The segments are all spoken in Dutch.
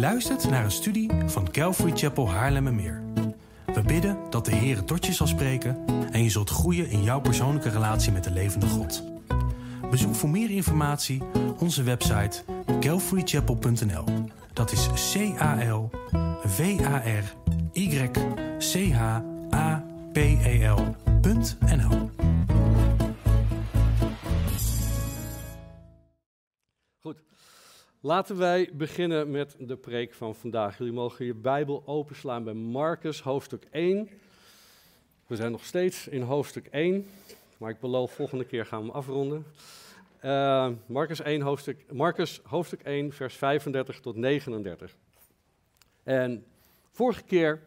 luistert naar een studie van Calvary Chapel Haarlemmermeer. We bidden dat de Heer tot je zal spreken en je zult groeien in jouw persoonlijke relatie met de levende God. Bezoek voor meer informatie onze website calvarychapel.nl. Dat is CALVARYCHAPEL.nl. Goed, laten wij beginnen met de preek van vandaag. Jullie mogen je Bijbel openslaan bij Marcus, hoofdstuk 1. We zijn nog steeds in hoofdstuk 1, maar ik beloof volgende keer gaan we hem afronden. Marcus hoofdstuk 1, vers 35 tot 39. En vorige keer,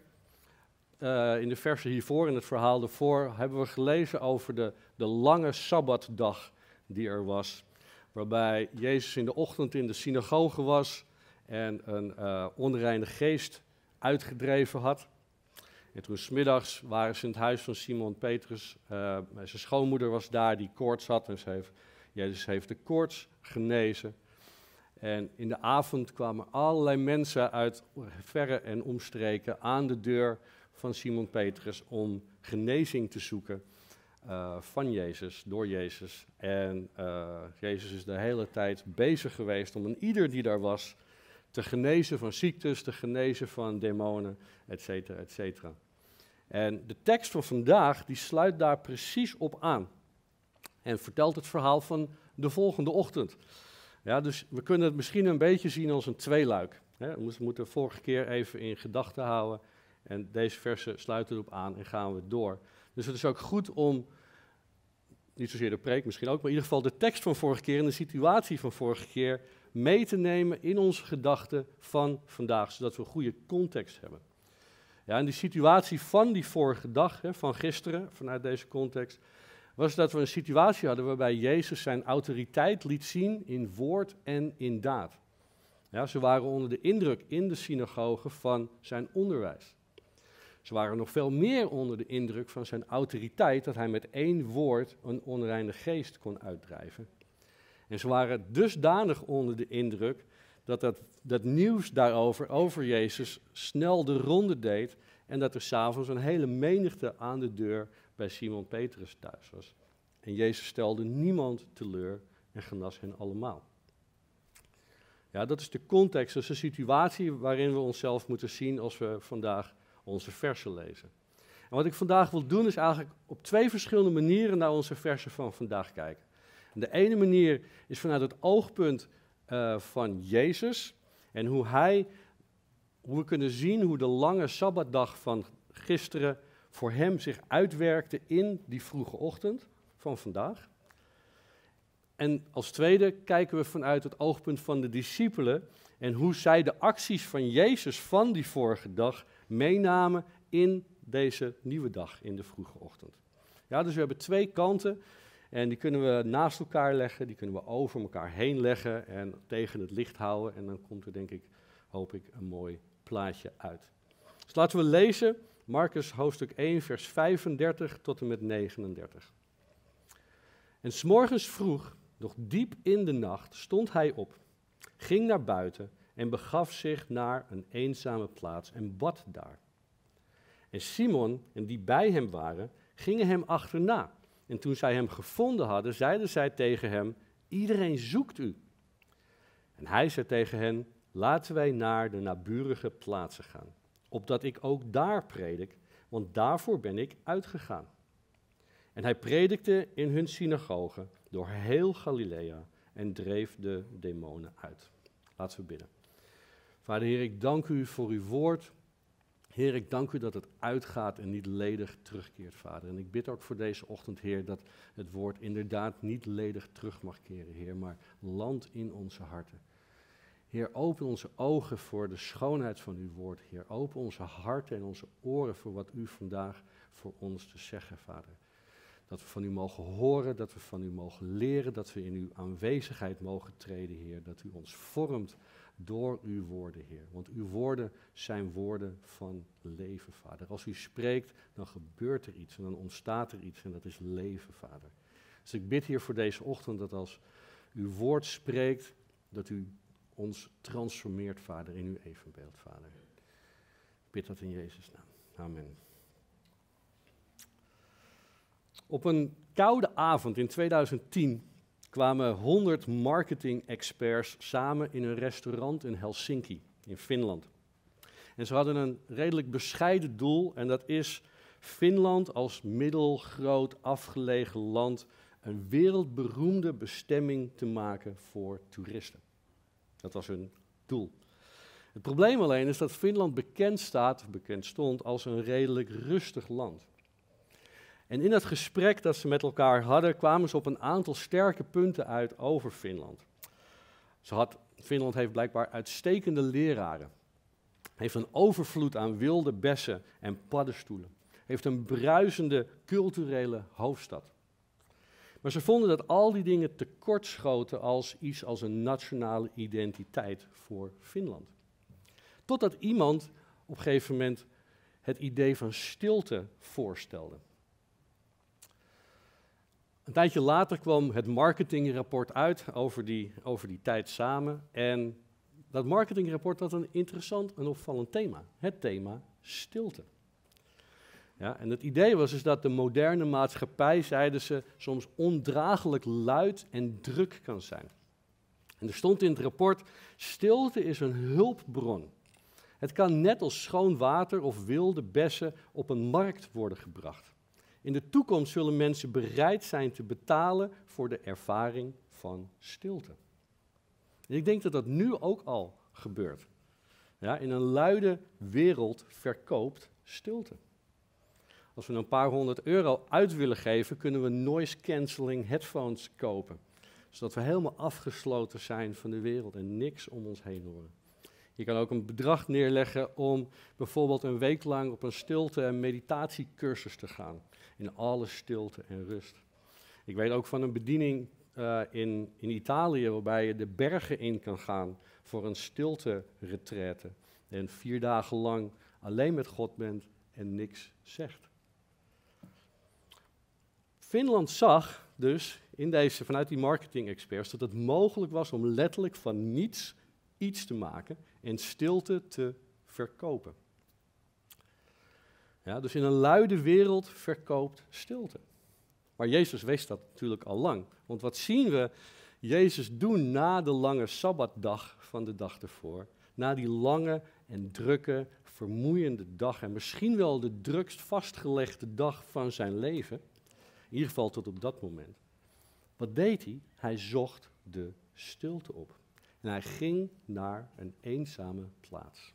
in de versen hiervoor, in het verhaal ervoor, hebben we gelezen over de lange Sabbatdag die er was. Waarbij Jezus in de ochtend in de synagoge was en een onreine geest uitgedreven had. En toen 's middags waren ze in het huis van Simon Petrus. Zijn schoonmoeder was daar die koorts had en Jezus heeft de koorts genezen. En in de avond kwamen allerlei mensen uit verre en omstreken aan de deur van Simon Petrus om genezing te zoeken. Van Jezus, door Jezus. En Jezus is de hele tijd bezig geweest om een ieder die daar was te genezen van ziektes, te genezen van demonen, et cetera, et cetera. En de tekst van vandaag, die sluit daar precies op aan. En vertelt het verhaal van de volgende ochtend. Ja, dus we kunnen het misschien een beetje zien als een tweeluik. Hè? We moeten de vorige keer even in gedachten houden. En deze versen sluiten erop aan en gaan we door. Dus het is ook goed om, niet zozeer de preek misschien ook, maar in ieder geval de tekst van vorige keer en de situatie van vorige keer mee te nemen in onze gedachten van vandaag, zodat we een goede context hebben. Ja, en die situatie van die vorige dag, van gisteren, vanuit deze context, was dat we een situatie hadden waarbij Jezus zijn autoriteit liet zien in woord en in daad. Ja, ze waren onder de indruk in de synagoge van zijn onderwijs. Ze waren nog veel meer onder de indruk van zijn autoriteit, dat hij met één woord een onreine geest kon uitdrijven. En ze waren dusdanig onder de indruk dat nieuws daarover, over Jezus, snel de ronde deed en dat er 's avonds een hele menigte aan de deur bij Simon Petrus thuis was. En Jezus stelde niemand teleur en genas hen allemaal. Ja, dat is de context, dat is de situatie waarin we onszelf moeten zien als we vandaag onze versen lezen. En wat ik vandaag wil doen is eigenlijk op twee verschillende manieren naar onze versen van vandaag kijken. En de ene manier is vanuit het oogpunt van Jezus en hoe we kunnen zien hoe de lange Sabbatdag van gisteren voor hem zich uitwerkte in die vroege ochtend van vandaag. En als tweede kijken we vanuit het oogpunt van de discipelen en hoe zij de acties van Jezus van die vorige dag meenamen in deze nieuwe dag, in de vroege ochtend. Ja, dus we hebben twee kanten en die kunnen we naast elkaar leggen, die kunnen we over elkaar heen leggen en tegen het licht houden en dan komt er hoop ik, een mooi plaatje uit. Dus laten we lezen, Marcus hoofdstuk 1, vers 35 tot en met 39. En 's morgens vroeg, nog diep in de nacht, stond hij op, ging naar buiten en begaf zich naar een eenzame plaats en bad daar. En Simon en die bij hem waren, gingen hem achterna. En toen zij hem gevonden hadden, zeiden zij tegen hem, iedereen zoekt u. En hij zei tegen hen, laten wij naar de naburige plaatsen gaan, opdat ik ook daar predik, want daarvoor ben ik uitgegaan. En hij predikte in hun synagoge door heel Galilea en dreef de demonen uit. Laten we bidden. Vader Heer, ik dank u voor uw woord. Heer, ik dank u dat het uitgaat en niet ledig terugkeert, Vader. En ik bid ook voor deze ochtend, Heer, dat het woord inderdaad niet ledig terug mag keren, Heer, maar landt in onze harten. Heer, open onze ogen voor de schoonheid van uw woord, Heer. Open onze harten en onze oren voor wat u vandaag voor ons te zeggen, Vader. Dat we van u mogen horen, dat we van u mogen leren, dat we in uw aanwezigheid mogen treden, Heer. Dat u ons vormt door uw woorden, Heer. Want uw woorden zijn woorden van leven, Vader. Als u spreekt, dan gebeurt er iets en dan ontstaat er iets en dat is leven, Vader. Dus ik bid hier voor deze ochtend dat als uw woord spreekt, dat u ons transformeert, Vader, in uw evenbeeld, Vader. Ik bid dat in Jezus' naam. Amen. Op een koude avond in 2010 kwamen 100 marketing-experts samen in een restaurant in Helsinki, in Finland. En ze hadden een redelijk bescheiden doel, en dat is Finland als middelgroot afgelegen land een wereldberoemde bestemming te maken voor toeristen. Dat was hun doel. Het probleem alleen is dat Finland bekend stond als een redelijk rustig land. En in het gesprek dat ze met elkaar hadden, kwamen ze op een aantal sterke punten uit over Finland. Finland heeft blijkbaar uitstekende leraren. Heeft een overvloed aan wilde bessen en paddenstoelen. Heeft een bruisende culturele hoofdstad. Maar ze vonden dat al die dingen tekortschoten als iets als een nationale identiteit voor Finland. Totdat iemand op een gegeven moment het idee van stilte voorstelde. Een tijdje later kwam het marketingrapport uit over die tijd samen. En dat marketingrapport had een interessant en opvallend thema. Het thema stilte. Ja, en het idee was dus dat de moderne maatschappij, zeiden ze, soms ondraaglijk luid en druk kan zijn. En er stond in het rapport, stilte is een hulpbron. Het kan net als schoon water of wilde bessen op een markt worden gebracht. In de toekomst zullen mensen bereid zijn te betalen voor de ervaring van stilte. En ik denk dat dat nu ook al gebeurt. Ja, in een luide wereld verkoopt stilte. Als we een paar €100 uit willen geven, kunnen we noise cancelling headphones kopen. Zodat we helemaal afgesloten zijn van de wereld en niks om ons heen horen. Je kan ook een bedrag neerleggen om bijvoorbeeld een week lang op een stilte- en meditatiecursus te gaan. In alle stilte en rust. Ik weet ook van een bediening in Italië waarbij je de bergen in kan gaan voor een stilte-retraite. En 4 dagen lang alleen met God bent en niks zegt. Finland zag dus vanuit die marketing-experts dat het mogelijk was om letterlijk van niets iets te maken en stilte te verkopen. Ja, dus in een luide wereld verkoopt stilte. Maar Jezus wist dat natuurlijk al lang. Want wat zien we Jezus doen na de lange Sabbatdag van de dag ervoor? Na die lange en drukke, vermoeiende dag en misschien wel de drukst vastgelegde dag van zijn leven. In ieder geval tot op dat moment. Wat deed hij? Hij zocht de stilte op. En hij ging naar een eenzame plaats.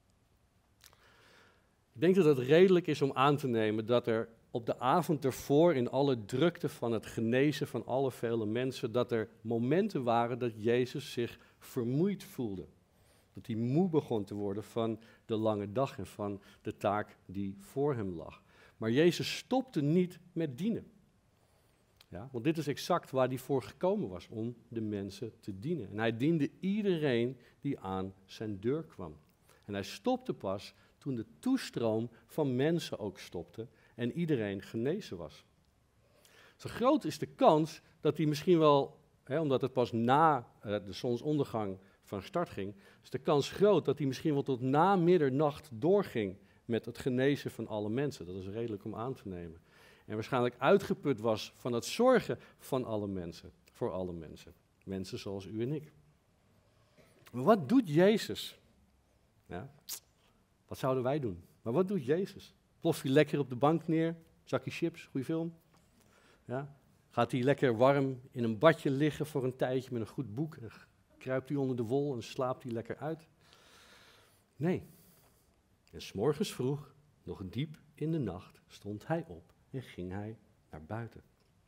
Ik denk dat het redelijk is om aan te nemen dat er op de avond ervoor, in alle drukte van het genezen van alle vele mensen, dat er momenten waren dat Jezus zich vermoeid voelde. Dat hij moe begon te worden van de lange dag en van de taak die voor hem lag. Maar Jezus stopte niet met dienen. Ja, want dit is exact waar hij voor gekomen was, om de mensen te dienen. En hij diende iedereen die aan zijn deur kwam. En hij stopte pas toen de toestroom van mensen ook stopte en iedereen genezen was. Zo groot is de kans dat hij misschien wel, omdat het pas na de zonsondergang van start ging, is de kans groot dat hij misschien wel tot na middernacht doorging met het genezen van alle mensen. Dat is redelijk om aan te nemen. En waarschijnlijk uitgeput was van het zorgen van alle mensen, voor alle mensen. Mensen zoals u en ik. Maar wat doet Jezus? Ja, wat zouden wij doen? Maar wat doet Jezus? Ploft hij lekker op de bank neer, zakje chips, goede film? Ja? Gaat hij lekker warm in een badje liggen voor een tijdje met een goed boek? En kruipt hij onder de wol en slaapt hij lekker uit? Nee. En 's morgens vroeg, nog diep in de nacht, stond hij op en ging hij naar buiten.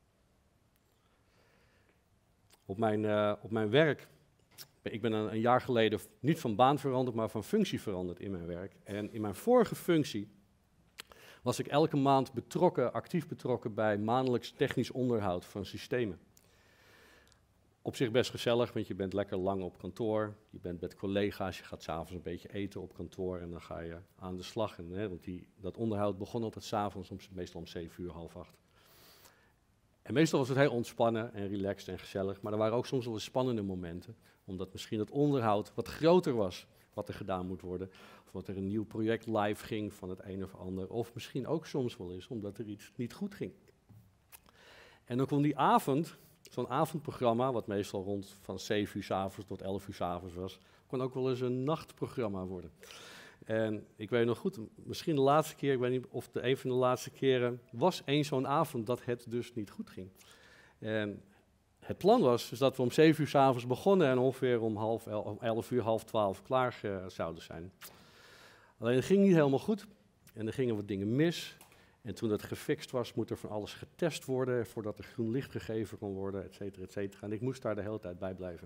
Op mijn werk, ik ben een jaar geleden niet van baan veranderd, maar van functie veranderd in mijn werk. En in mijn vorige functie was ik elke maand actief betrokken bij maandelijks technisch onderhoud van systemen. Op zich best gezellig, want je bent lekker lang op kantoor, je bent met collega's, je gaat 's avonds een beetje eten op kantoor en dan ga je aan de slag. Want dat onderhoud begon altijd 's avonds, meestal om 7:00, 7:30. En meestal was het heel ontspannen en relaxed en gezellig, maar er waren ook soms wel eens spannende momenten, Omdat misschien het onderhoud wat groter was wat er gedaan moet worden. Of wat er een nieuw project live ging van het een of ander. Of misschien ook soms wel eens omdat er iets niet goed ging. En dan kon die avond, zo'n avondprogramma, wat meestal rond van 7 uur 's avonds tot 11 uur 's avonds was, kon ook wel eens een nachtprogramma worden. En ik weet nog goed, misschien de laatste keer, ik weet niet of een van de laatste keren, was één zo'n avond dat het dus niet goed ging. En het plan was dus dat we om 7 uur 's avonds begonnen en ongeveer om 11 uur, half 12 klaar zouden zijn. Alleen het ging niet helemaal goed en er gingen wat dingen mis. En toen dat gefixt was, moet er van alles getest worden voordat er groen licht gegeven kon worden, et cetera, et cetera. En ik moest daar de hele tijd bij blijven.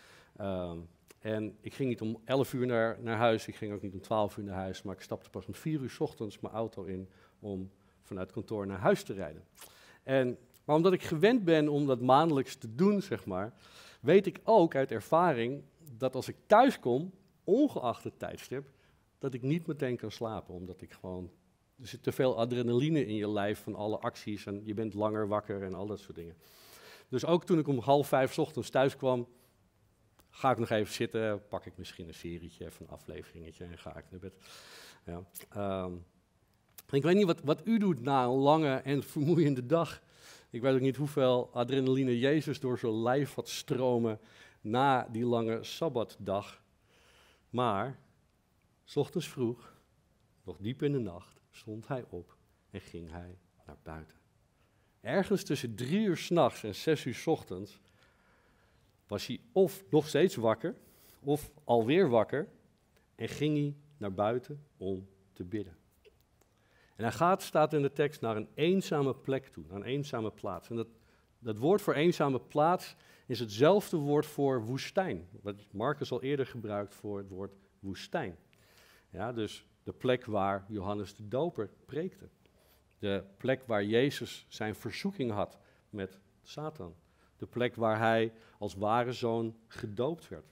En ik ging niet om 11 uur naar huis, ik ging ook niet om 12 uur naar huis, maar ik stapte pas om 4 uur 's ochtends mijn auto in om vanuit kantoor naar huis te rijden. Maar omdat ik gewend ben om dat maandelijks te doen, zeg maar, weet ik ook uit ervaring dat als ik thuis kom, ongeacht het tijdstip, dat ik niet meteen kan slapen, omdat ik gewoon... Er zit te veel adrenaline in je lijf van alle acties en je bent langer wakker en al dat soort dingen. Dus ook toen ik om 4:30 's ochtends thuis kwam, ga ik nog even zitten, pak ik misschien een serietje, even een afleveringetje en ga ik naar bed. Ja. Ik weet niet wat u doet na een lange en vermoeiende dag. Ik weet ook niet hoeveel adrenaline Jezus door zijn lijf had stromen na die lange Sabbatdag. Maar, 's ochtends vroeg, nog diep in de nacht, stond hij op en ging hij naar buiten. Ergens tussen 3 uur 's nachts en 6 uur 's ochtends was hij of nog steeds wakker, of alweer wakker, en ging hij naar buiten om te bidden. En hij gaat, staat in de tekst, naar een eenzame plek toe, naar een eenzame plaats. En dat woord voor eenzame plaats is hetzelfde woord voor woestijn, wat Marcus al eerder gebruikt voor het woord woestijn. Ja, dus de plek waar Johannes de Doper preekte. De plek waar Jezus zijn verzoeking had met Satan. De plek waar hij als ware zoon gedoopt werd.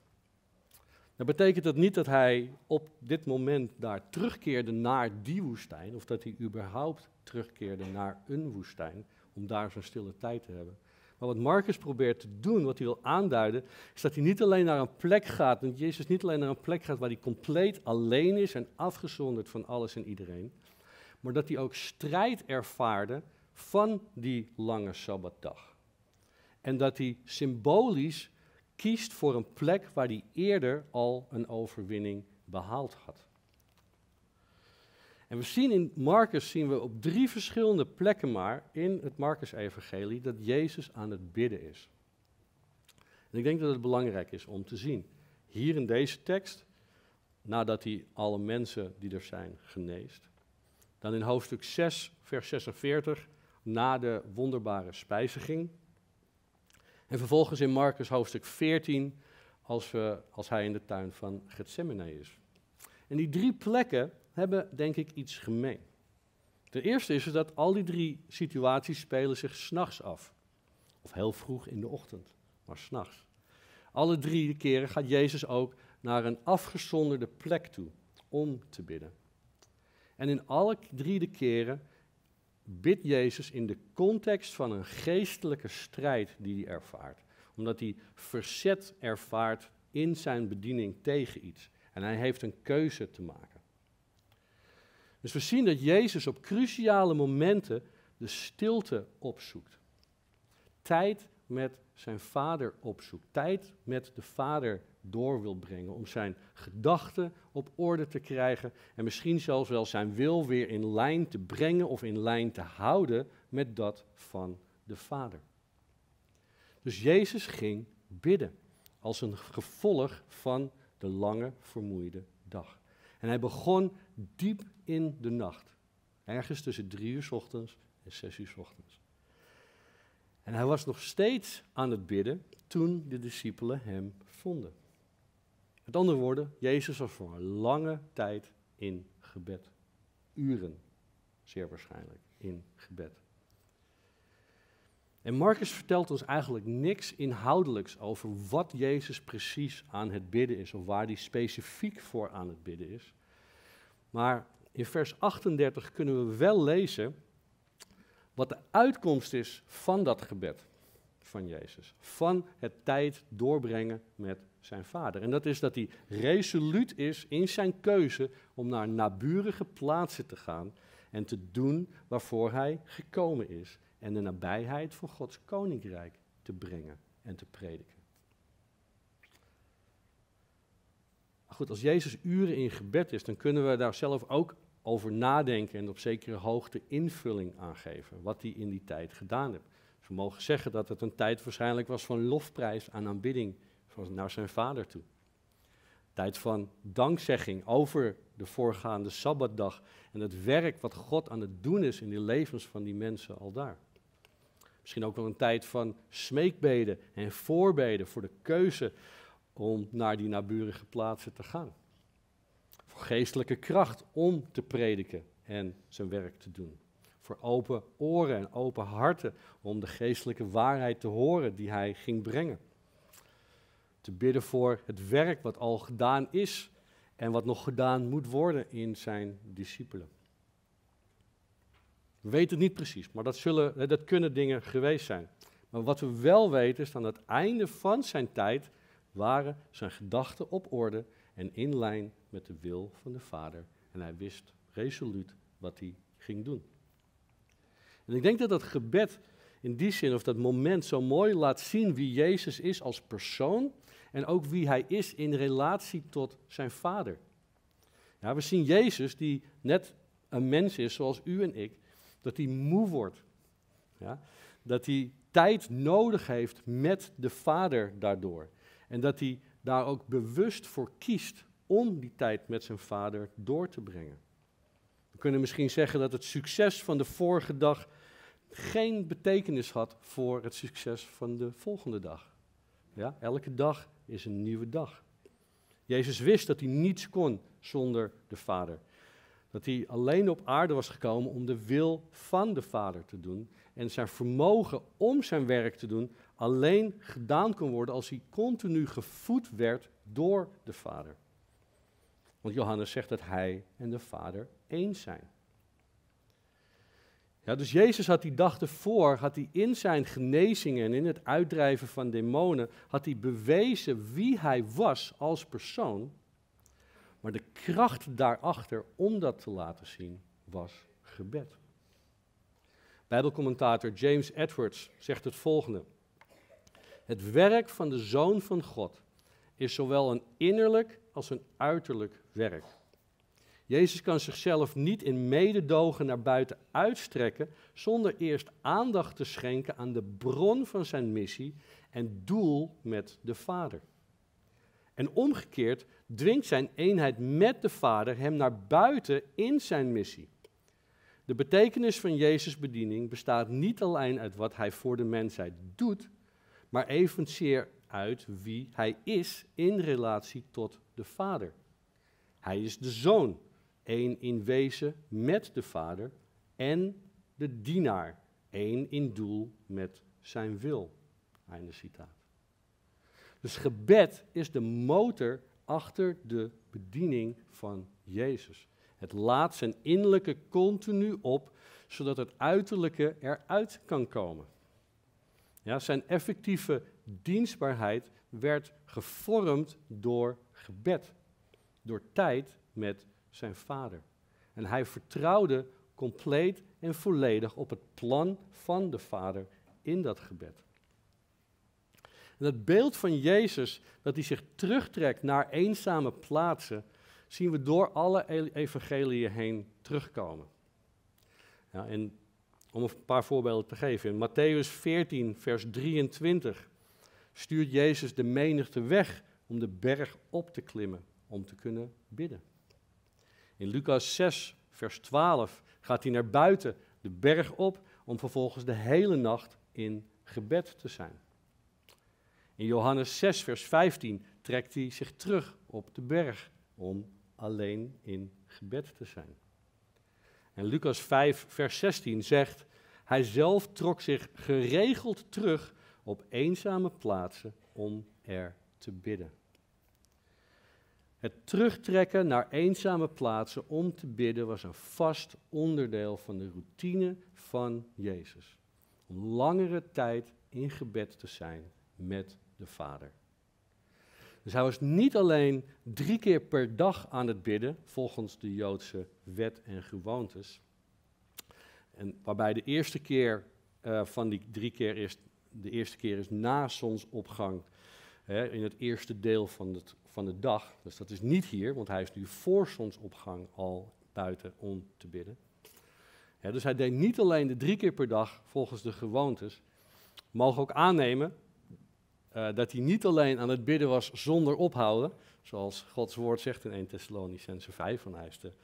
Dat betekent dat niet dat hij op dit moment daar terugkeerde naar die woestijn, of dat hij überhaupt terugkeerde naar een woestijn, om daar zo'n stille tijd te hebben. Maar wat Marcus probeert te doen, wat hij wil aanduiden, is dat hij niet alleen naar een plek gaat, dat Jezus niet alleen naar een plek gaat waar hij compleet alleen is en afgezonderd van alles en iedereen, maar dat hij ook strijd ervaarde van die lange Sabbatdag. En dat hij symbolisch kiest voor een plek waar hij eerder al een overwinning behaald had. En we zien in Marcus op 3 verschillende plekken maar in het Marcus-evangelie dat Jezus aan het bidden is. En ik denk dat het belangrijk is om te zien. Hier in deze tekst, nadat hij alle mensen die er zijn geneest. Dan in hoofdstuk 6, vers 46, na de wonderbare spijziging. En vervolgens in Marcus hoofdstuk 14, als hij in de tuin van Getsemane is. En die 3 plekken hebben denk ik iets gemeen. Ten eerste is het dat al die 3 situaties spelen zich 's nachts af. Of heel vroeg in de ochtend, maar 's nachts. Alle 3 keren gaat Jezus ook naar een afgezonderde plek toe om te bidden. En in alle 3 keren bidt Jezus in de context van een geestelijke strijd die hij ervaart. Omdat hij verzet ervaart in zijn bediening tegen iets. En hij heeft een keuze te maken. Dus we zien dat Jezus op cruciale momenten de stilte opzoekt. Tijd met zijn Vader opzoekt. Tijd met de Vader door wil brengen om zijn gedachten op orde te krijgen en misschien zelfs wel zijn wil weer in lijn te brengen of in lijn te houden met dat van de Vader. Dus Jezus ging bidden als een gevolg van de lange vermoeide dag. En hij begon diep in de nacht, ergens tussen 3 uur 's ochtends en 6 uur 's ochtends. En hij was nog steeds aan het bidden toen de discipelen hem vonden. Met andere woorden, Jezus was voor een lange tijd in gebed. Uren, zeer waarschijnlijk, in gebed. En Marcus vertelt ons eigenlijk niks inhoudelijks over wat Jezus precies aan het bidden is, of waar hij specifiek voor aan het bidden is. Maar in vers 38 kunnen we wel lezen wat de uitkomst is van dat gebed van Jezus. Van het tijd doorbrengen met zijn Vader. En dat is dat hij resoluut is in zijn keuze om naar naburige plaatsen te gaan en te doen waarvoor hij gekomen is. En de nabijheid van Gods koninkrijk te brengen en te prediken. Goed, als Jezus uren in gebed is, dan kunnen we daar zelf ook over nadenken en op zekere hoogte invulling aan geven, wat hij in die tijd gedaan heeft. Dus we mogen zeggen dat het een tijd waarschijnlijk was van lofprijs en aanbidding naar zijn Vader toe. Tijd van dankzegging over de voorgaande Sabbatdag en het werk wat God aan het doen is in de levens van die mensen al daar. Misschien ook wel een tijd van smeekbeden en voorbeden voor de keuze om naar die naburige plaatsen te gaan. Voor geestelijke kracht om te prediken en zijn werk te doen. Voor open oren en open harten om de geestelijke waarheid te horen die hij ging brengen. Te bidden voor het werk wat al gedaan is en wat nog gedaan moet worden in zijn discipelen. We weten het niet precies, maar dat kunnen dingen geweest zijn. Maar wat we wel weten is aan het einde van zijn tijd waren zijn gedachten op orde en in lijn met de wil van de Vader. En hij wist resoluut wat hij ging doen. En ik denk dat dat gebed in die zin, of dat moment, zo mooi laat zien wie Jezus is als persoon en ook wie hij is in relatie tot zijn Vader. Ja, we zien Jezus, die net een mens is zoals u en ik, dat hij moe wordt. Ja, dat hij tijd nodig heeft met de Vader daardoor. En dat hij daar ook bewust voor kiest om die tijd met zijn Vader door te brengen. We kunnen misschien zeggen dat het succes van de vorige dag geen betekenis had voor het succes van de volgende dag. Ja, elke dag is een nieuwe dag. Jezus wist dat hij niets kon zonder de Vader. Dat hij alleen op aarde was gekomen om de wil van de Vader te doen. En zijn vermogen om zijn werk te doen alleen gedaan kon worden als hij continu gevoed werd door de Vader. Want Johannes zegt dat hij en de Vader één zijn. Ja, dus Jezus had die dag ervoor, had hij in zijn genezingen en in het uitdrijven van demonen, had hij bewezen wie hij was als persoon. Maar de kracht daarachter om dat te laten zien was gebed. Bijbelcommentator James Edwards zegt het volgende. Het werk van de Zoon van God is zowel een innerlijk als een uiterlijk werk. Jezus kan zichzelf niet in mededogen naar buiten uitstrekken zonder eerst aandacht te schenken aan de bron van zijn missie en doel met de Vader. En omgekeerd dwingt zijn eenheid met de Vader hem naar buiten in zijn missie. De betekenis van Jezus' bediening bestaat niet alleen uit wat hij voor de mensheid doet, maar evenzeer uit wie hij is in relatie tot de Vader. Hij is de Zoon, één in wezen met de Vader, en de dienaar, één in doel met zijn wil. Einde citaat. Dus gebed is de motor achter de bediening van Jezus. Het laat zijn innerlijke continu op, zodat het uiterlijke eruit kan komen. Ja, zijn effectieve dienstbaarheid werd gevormd door gebed, door tijd met zijn Vader. En hij vertrouwde compleet en volledig op het plan van de Vader in dat gebed. En het beeld van Jezus, dat hij zich terugtrekt naar eenzame plaatsen, zien we door alle evangeliën heen terugkomen. Ja, en om een paar voorbeelden te geven. In Matthäus 14, vers 23 stuurt Jezus de menigte weg om de berg op te klimmen, om te kunnen bidden. In Lucas 6, vers 12 gaat hij naar buiten de berg op om vervolgens de hele nacht in gebed te zijn. In Johannes 6, vers 15 trekt hij zich terug op de berg om alleen in gebed te zijn. En Lucas 5, vers 16 zegt, hij zelf trok zich geregeld terug op eenzame plaatsen om er te bidden. Het terugtrekken naar eenzame plaatsen om te bidden was een vast onderdeel van de routine van Jezus. Om langere tijd in gebed te zijn met de Vader. Dus hij was niet alleen 3 keer per dag aan het bidden, volgens de Joodse wet en gewoontes. En waarbij de eerste keer van die 3 keer is, de eerste keer is na zonsopgang, in het eerste deel van de dag. Dus dat is niet hier, want hij is nu voor zonsopgang al buiten om te bidden. Dus hij deed niet alleen de 3 keer per dag volgens de gewoontes. We mogen ook aannemen dat hij niet alleen aan het bidden was zonder ophouden, zoals Gods woord zegt in 1 Thessalonicenzen 5, van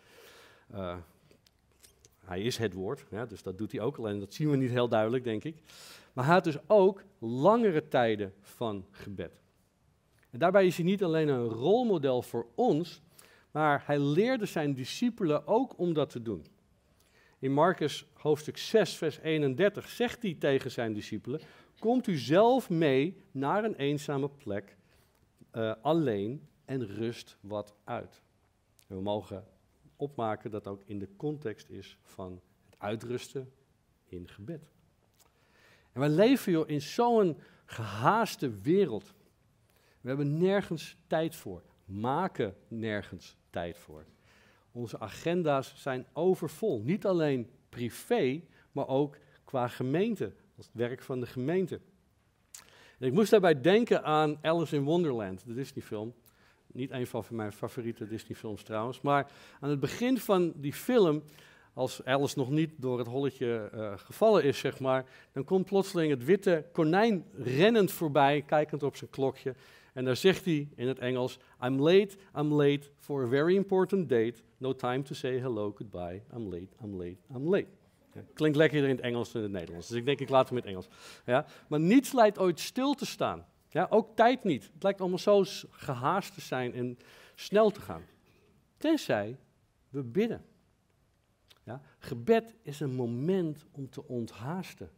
hij is het woord, dus dat doet hij ook, alleen dat zien we niet heel duidelijk, denk ik. Maar hij had dus ook langere tijden van gebed. En daarbij is hij niet alleen een rolmodel voor ons, maar hij leerde zijn discipelen ook om dat te doen. In Marcus hoofdstuk 6, vers 31 zegt hij tegen zijn discipelen: komt u zelf mee naar een eenzame plek, alleen, en rust wat uit. En we mogen opmaken dat ook in de context is van het uitrusten in gebed. En wij leven in zo'n gehaaste wereld. We hebben nergens tijd voor, maken nergens tijd voor. Onze agenda's zijn overvol, niet alleen privé, maar ook qua gemeente, als het werk van de gemeente. En ik moest daarbij denken aan Alice in Wonderland, de Disney-film. Niet een van mijn favoriete Disney-films trouwens, maar aan het begin van die film, als Alice nog niet door het holletje gevallen is, zeg maar, dan komt plotseling het witte konijn rennend voorbij, kijkend op zijn klokje. En daar zegt hij in het Engels: I'm late for a very important date. No time to say hello, goodbye. I'm late. Ja, klinkt lekkerder in het Engels dan in het Nederlands. Dus ik denk, ik laat hem in het Engels. Ja, maar niets lijkt ooit stil te staan. Ja, ook tijd niet. Het lijkt allemaal zo gehaast te zijn en snel te gaan. Tenzij we bidden. Ja, gebed is een moment om te onthaasten.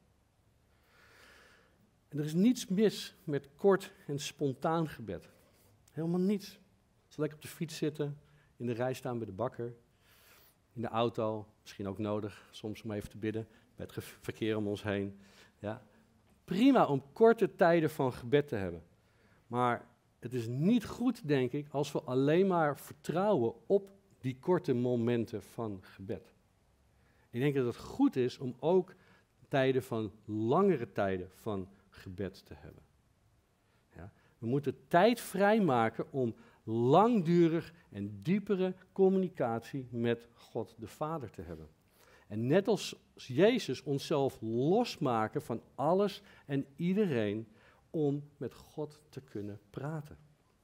En er is niets mis met kort en spontaan gebed. Helemaal niets. Als we lekker op de fiets zitten, in de rij staan bij de bakker, in de auto, misschien ook nodig soms om even te bidden, bij het verkeer om ons heen. Ja. Prima om korte tijden van gebed te hebben. Maar het is niet goed, denk ik, als we alleen maar vertrouwen op die korte momenten van gebed. Ik denk dat het goed is om ook langere tijden van gebed te hebben. Ja. We moeten tijd vrijmaken om langdurig en diepere communicatie met God de Vader te hebben. En net als Jezus onszelf losmaken van alles en iedereen om met God te kunnen praten.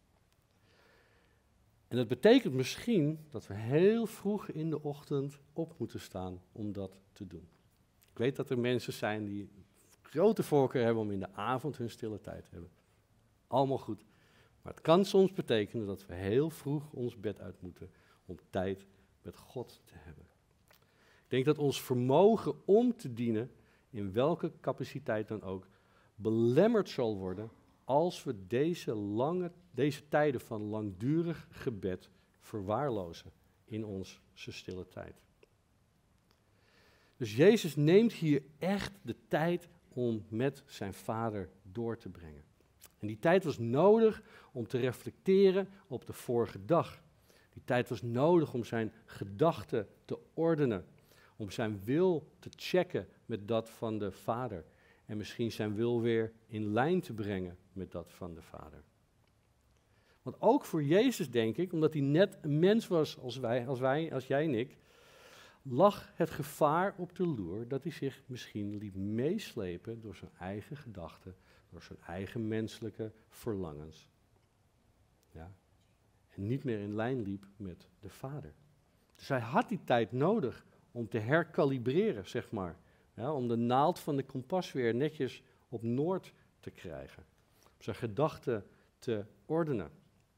En dat betekent misschien dat we heel vroeg in de ochtend op moeten staan om dat te doen. Ik weet dat er mensen zijn die grote voorkeur hebben om in de avond hun stille tijd te hebben. Allemaal goed. Maar het kan soms betekenen dat we heel vroeg ons bed uit moeten om tijd met God te hebben. Ik denk dat ons vermogen om te dienen, in welke capaciteit dan ook, belemmerd zal worden als we deze tijden van langdurig gebed verwaarlozen in onze stille tijd. Dus Jezus neemt hier echt de tijd om met zijn Vader door te brengen. En die tijd was nodig om te reflecteren op de vorige dag. Die tijd was nodig om zijn gedachten te ordenen, om zijn wil te checken met dat van de Vader. En misschien zijn wil weer in lijn te brengen met dat van de Vader. Want ook voor Jezus, denk ik, omdat hij net een mens was als jij en ik, lag het gevaar op de loer dat hij zich misschien liet meeslepen door zijn eigen gedachten, door zijn eigen menselijke verlangens. Ja. En niet meer in lijn liep met de Vader. Dus hij had die tijd nodig om te herkalibreren, zeg maar. Ja, om de naald van de kompas weer netjes op noord te krijgen. Om zijn gedachten te ordenen.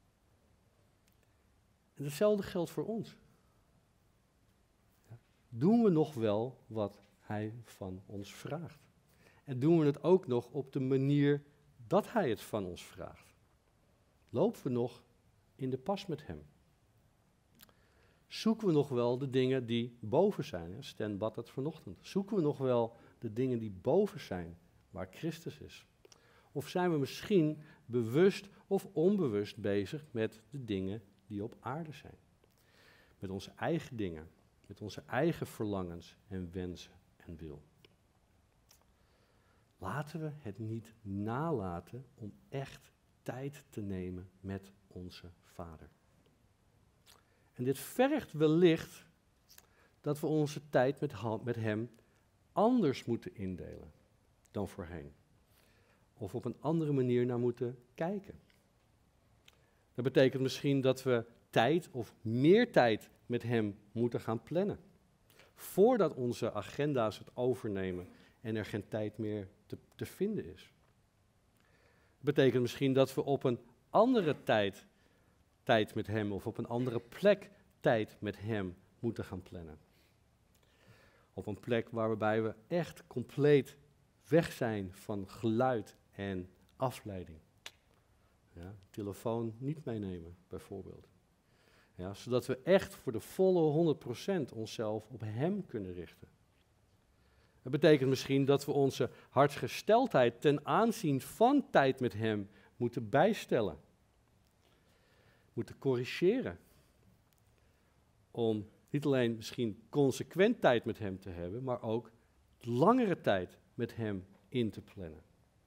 En hetzelfde geldt voor ons. Ja. Doen we nog wel wat hij van ons vraagt? En doen we het ook nog op de manier dat hij het van ons vraagt? Lopen we nog in de pas met hem? Zoeken we nog wel de dingen die boven zijn? Stan bad het vanochtend. Zoeken we nog wel de dingen die boven zijn, waar Christus is? Of zijn we misschien bewust of onbewust bezig met de dingen die op aarde zijn. Met onze eigen dingen, met onze eigen verlangens en wensen en wil. Laten we het niet nalaten om echt tijd te nemen met onze Vader. En dit vergt wellicht dat we onze tijd met Hem anders moeten indelen dan voorheen. Of op een andere manier naar moeten kijken. Dat betekent misschien dat we tijd of meer tijd met Hem moeten gaan plannen. Voordat onze agenda's het overnemen en er geen tijd meer te vinden is. Dat betekent misschien dat we op een andere tijd met Hem of op een andere plek tijd met Hem moeten gaan plannen. Op een plek waarbij we echt compleet weg zijn van geluid en afleiding. Ja, telefoon niet meenemen, bijvoorbeeld. Ja, zodat we echt voor de volle 100% onszelf op Hem kunnen richten. Dat betekent misschien dat we onze hartsgesteldheid ten aanzien van tijd met Hem moeten bijstellen. Moeten corrigeren. Om niet alleen misschien consequent tijd met Hem te hebben, maar ook langere tijd met Hem in te plannen.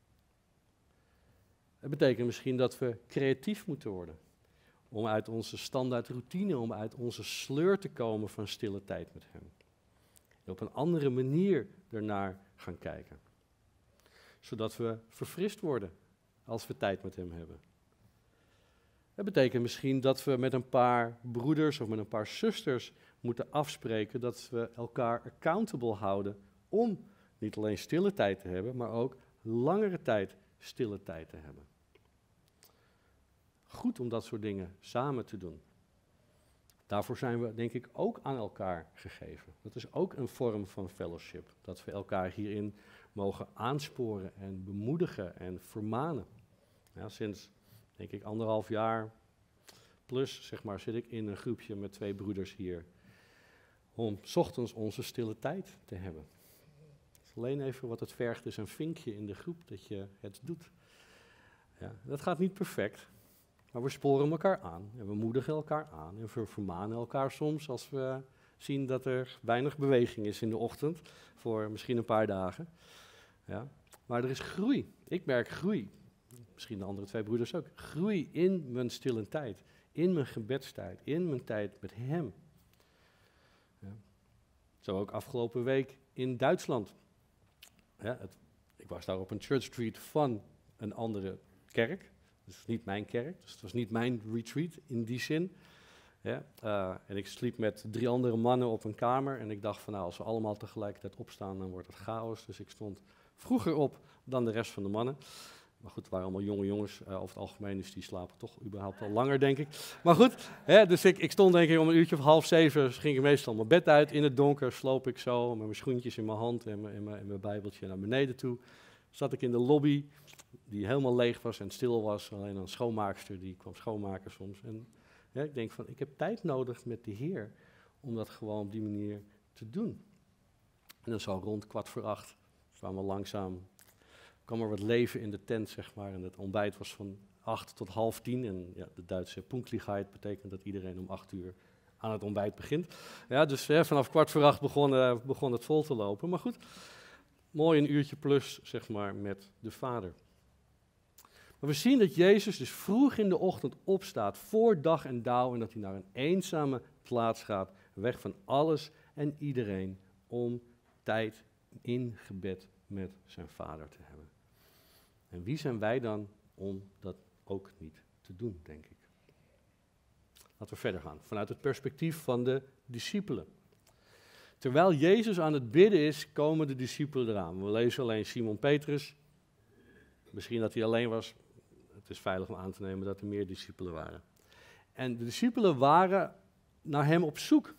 Dat betekent misschien dat we creatief moeten worden. Om uit onze standaard routine, om uit onze sleur te komen van stille tijd met Hem. En op een andere manier ernaar gaan kijken. Zodat we verfrist worden als we tijd met Hem hebben. Dat betekent misschien dat we met een paar broeders of met een paar zusters moeten afspreken dat we elkaar accountable houden om niet alleen stille tijd te hebben, maar ook langere tijd stille tijd te hebben. Goed om dat soort dingen samen te doen. Daarvoor zijn we denk ik ook aan elkaar gegeven. Dat is ook een vorm van fellowship. Dat we elkaar hierin mogen aansporen en bemoedigen en vermanen. Ja, sinds denk ik 1,5 jaar plus zeg maar, zit ik in een groepje met 2 broeders hier. Om 's ochtends onze stille tijd te hebben. Het is alleen even wat het vergt is een vinkje in de groep dat je het doet. Ja, dat gaat niet perfect. Maar we sporen elkaar aan en we moedigen elkaar aan en we vermanen elkaar soms als we zien dat er weinig beweging is in de ochtend voor misschien een paar dagen. Ja. Maar er is groei. Ik merk groei. Misschien de andere 2 broeders ook. Groei in mijn stille tijd, in mijn gebedstijd, in mijn tijd met Hem. Ja. Zo ook afgelopen week in Duitsland. Ja, ik was daar op een church street van een andere kerk. Dus het is niet mijn kerk, dus het was niet mijn retreat in die zin. Ja, en ik sliep met 3 andere mannen op een kamer en ik dacht van nou, als we allemaal tegelijkertijd opstaan, dan wordt het chaos. Dus ik stond vroeger op dan de rest van de mannen. Maar goed, het waren allemaal jonge jongens over het algemeen, dus die slapen toch überhaupt al langer, denk ik. Maar goed, dus ik stond denk ik om 6:30, ging ik meestal mijn bed uit in het donker, sloop ik zo met mijn schoentjes in mijn hand en mijn bijbeltje naar beneden toe. Zat ik in de lobby, die helemaal leeg was en stil was. Alleen een schoonmaakster, die kwam schoonmaken soms. En ja, ik denk van, ik heb tijd nodig met de Heer om dat gewoon op die manier te doen. En dan zo rond 7:15 kwamen we langzaam, kwam er wat leven in de tent, zeg maar. En het ontbijt was van 8 tot 9:30. En ja, de Duitse Pünktlichkeit betekent dat iedereen om 8 uur aan het ontbijt begint. Ja, dus vanaf 7:15 begon het vol te lopen. Maar goed, mooi een uurtje plus, zeg maar, met de Vader. Maar we zien dat Jezus dus vroeg in de ochtend opstaat, voor dag en dauw, en dat hij naar een eenzame plaats gaat, weg van alles en iedereen, om tijd in gebed met zijn Vader te hebben. En wie zijn wij dan om dat ook niet te doen, denk ik. Laten we verder gaan, vanuit het perspectief van de discipelen. Terwijl Jezus aan het bidden is, komen de discipelen eraan. We lezen alleen Simon Petrus. Misschien dat hij alleen was. Het is veilig om aan te nemen dat er meer discipelen waren. En de discipelen waren naar hem op zoek.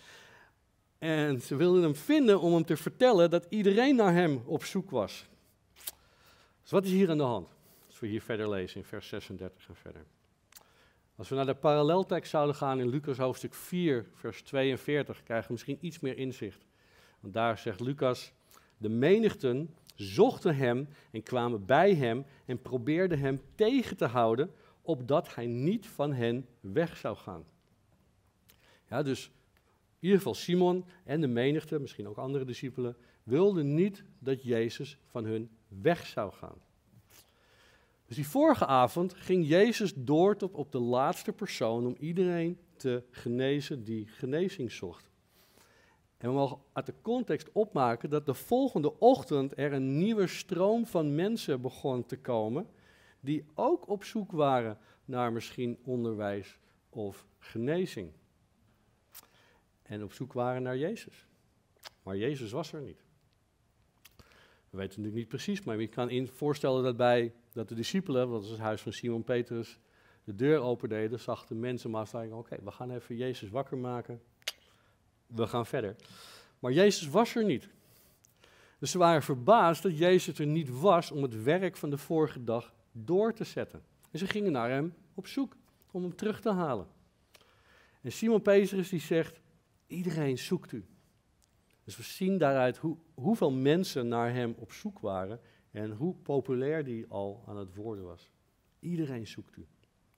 En ze wilden hem vinden om hem te vertellen dat iedereen naar hem op zoek was. Dus wat is hier aan de hand? Als we hier verder lezen in vers 36 en verder. Als we naar de paralleltekst zouden gaan in Lucas hoofdstuk 4, vers 42, krijgen we misschien iets meer inzicht. Want daar zegt Lucas, de menigten zochten hem en kwamen bij hem en probeerden hem tegen te houden, opdat hij niet van hen weg zou gaan. Ja, dus in ieder geval Simon en de menigte, misschien ook andere discipelen, wilden niet dat Jezus van hun weg zou gaan. Dus die vorige avond ging Jezus door tot op de laatste persoon om iedereen te genezen die genezing zocht. En we mogen uit de context opmaken dat de volgende ochtend er een nieuwe stroom van mensen begon te komen, die ook op zoek waren naar misschien onderwijs of genezing. En op zoek waren naar Jezus. Maar Jezus was er niet. We weten natuurlijk niet precies, maar je kan voorstellen dat de discipelen, dat is het huis van Simon Petrus, de deur opendeden, zag de mensen maar zeggen, oké, we gaan even Jezus wakker maken. We gaan verder. Maar Jezus was er niet. Dus ze waren verbaasd dat Jezus er niet was om het werk van de vorige dag door te zetten. En ze gingen naar hem op zoek om hem terug te halen. En Simon Petrus die zegt, iedereen zoekt u. Dus we zien daaruit hoeveel mensen naar hem op zoek waren en hoe populair die al aan het worden was. Iedereen zoekt u.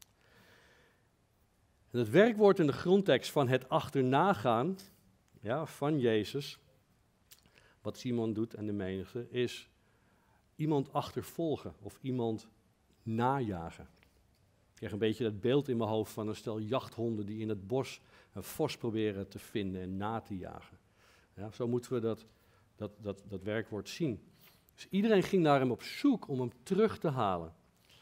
En het werkwoord in de grondtekst van het achternagaan, ja, van Jezus, wat Simon doet en de menigte, is iemand achtervolgen of iemand najagen. Ik krijg een beetje dat beeld in mijn hoofd van een stel jachthonden die in het bos een vos proberen te vinden en na te jagen. Ja, zo moeten we dat werkwoord zien. Dus iedereen ging naar hem op zoek om hem terug te halen.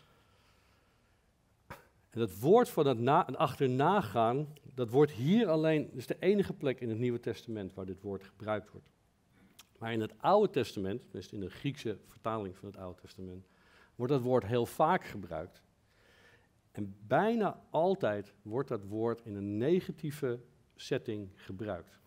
En dat woord van het achternagaan, dat wordt hier alleen, is de enige plek in het Nieuwe Testament waar dit woord gebruikt wordt. Maar in het Oude Testament, dus in de Griekse vertaling van het Oude Testament, wordt dat woord heel vaak gebruikt. En bijna altijd wordt dat woord in een negatieve setting gebruikt.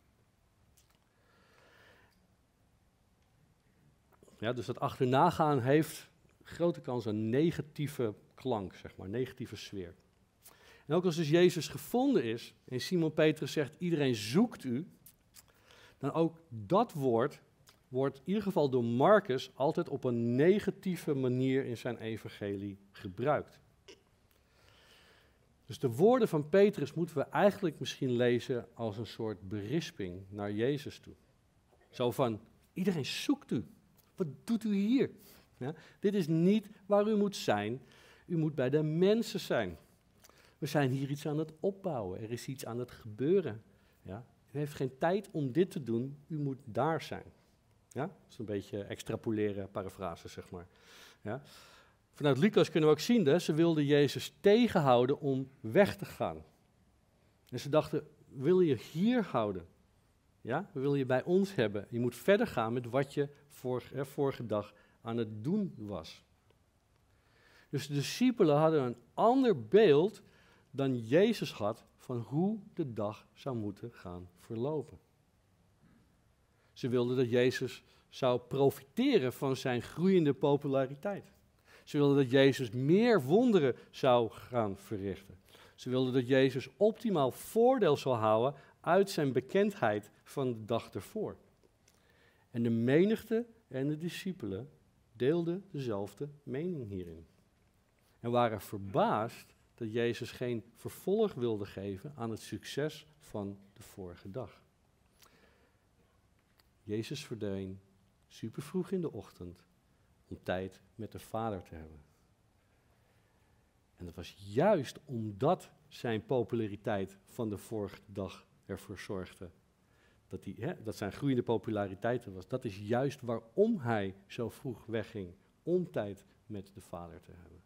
Ja, dus dat achternagaan heeft grote kans een negatieve klank, zeg maar, negatieve sfeer. En ook als dus Jezus gevonden is en Simon Petrus zegt, iedereen zoekt u, dan ook dat woord wordt in ieder geval door Marcus altijd op een negatieve manier in zijn evangelie gebruikt. Dus de woorden van Petrus moeten we eigenlijk misschien lezen als een soort berisping naar Jezus toe. Zo van, iedereen zoekt u. Wat doet u hier? Ja, dit is niet waar u moet zijn. U moet bij de mensen zijn. We zijn hier iets aan het opbouwen. Er is iets aan het gebeuren. Ja? U heeft geen tijd om dit te doen. U moet daar zijn. Ja? Dat is een beetje extrapoleren, parafrase, zeg maar. Ja? Vanuit Lucas kunnen we ook zien dat ze wilden Jezus tegenhouden om weg te gaan. En ze dachten, wil je hier houden? Ja? We willen je bij ons hebben. Je moet verder gaan met wat je vorige dag aan het doen was. Dus de discipelen hadden een ander beeld dan Jezus had van hoe de dag zou moeten gaan verlopen. Ze wilden dat Jezus zou profiteren van zijn groeiende populariteit. Ze wilden dat Jezus meer wonderen zou gaan verrichten. Ze wilden dat Jezus optimaal voordeel zou houden uit zijn bekendheid van de dag ervoor. En de menigte en de discipelen deelden dezelfde mening hierin. En waren verbaasd dat Jezus geen vervolg wilde geven aan het succes van de vorige dag. Jezus verdween super vroeg in de ochtend om tijd met de Vader te hebben. En dat was juist omdat zijn populariteit van de vorige dag ervoor zorgde dat zijn groeiende populariteit er was. Dat is juist waarom hij zo vroeg wegging, om tijd met de Vader te hebben.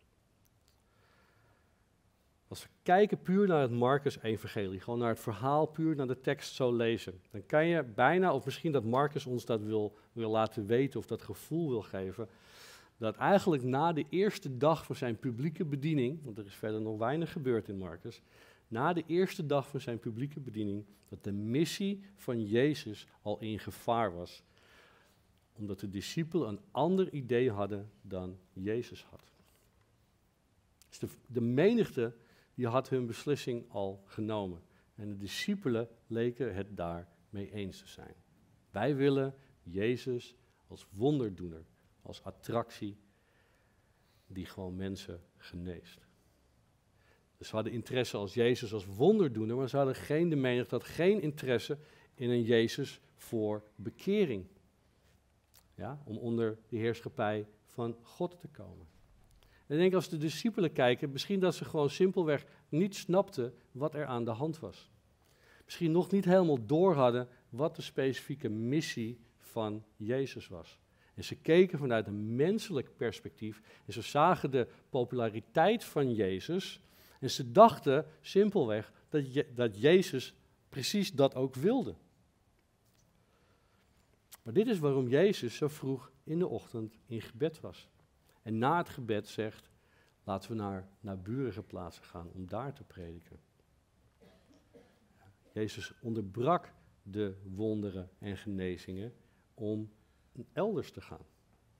Als we kijken puur naar het Marcus-evangelie, gewoon naar het verhaal, puur naar de tekst zo lezen, dan kan je bijna, of misschien dat Marcus ons dat wil laten weten of dat gevoel wil geven, dat eigenlijk na de eerste dag van zijn publieke bediening, want er is verder nog weinig gebeurd in Marcus, na de eerste dag van zijn publieke bediening, dat de missie van Jezus al in gevaar was, omdat de discipelen een ander idee hadden dan Jezus had. Dus de menigte die had hun beslissing al genomen. En de discipelen leken het daarmee eens te zijn. Wij willen Jezus als wonderdoener, als attractie die gewoon mensen geneest. Dus ze hadden interesse als Jezus als wonderdoener, maar ze hadden de menigte had geen interesse in een Jezus voor bekering. Ja, om onder de heerschappij van God te komen. En ik denk als de discipelen kijken, misschien dat ze gewoon simpelweg niet snapten wat er aan de hand was. Misschien nog niet helemaal door hadden wat de specifieke missie van Jezus was. En ze keken vanuit een menselijk perspectief en ze zagen de populariteit van Jezus en ze dachten simpelweg dat Jezus precies dat ook wilde. Maar dit is waarom Jezus zo vroeg in de ochtend in gebed was. En na het gebed zegt, laten we naar naburige plaatsen gaan om daar te prediken. Jezus onderbrak de wonderen en genezingen om elders te gaan.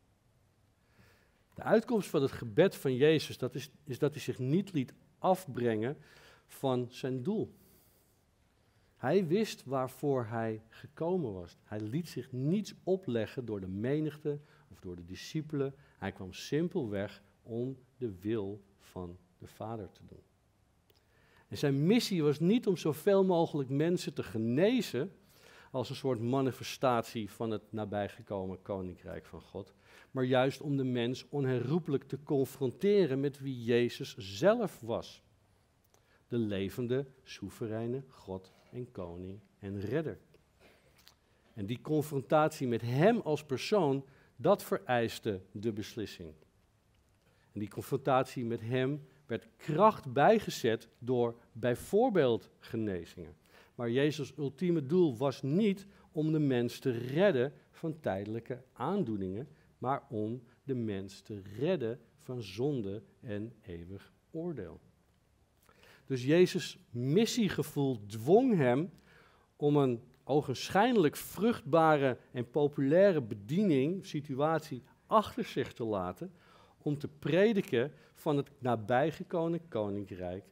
De uitkomst van het gebed van Jezus, is dat hij zich niet liet afbrengen van zijn doel. Hij wist waarvoor hij gekomen was. Hij liet zich niets opleggen door de menigte of door de discipelen. Hij kwam simpelweg om de wil van de Vader te doen. En zijn missie was niet om zoveel mogelijk mensen te genezen als een soort manifestatie van het nabijgekomen koninkrijk van God, maar juist om de mens onherroepelijk te confronteren met wie Jezus zelf was. De levende, soevereine God en koning en redder. En die confrontatie met hem als persoon, dat vereiste de beslissing. En die confrontatie met hem werd kracht bijgezet door bijvoorbeeld genezingen. Maar Jezus' ultieme doel was niet om de mens te redden van tijdelijke aandoeningen, maar om de mens te redden van zonde en eeuwig oordeel. Dus Jezus' missiegevoel dwong hem om een ogenschijnlijk vruchtbare en populaire bediening, situatie, achter zich te laten, om te prediken van het nabijgekomen koninkrijk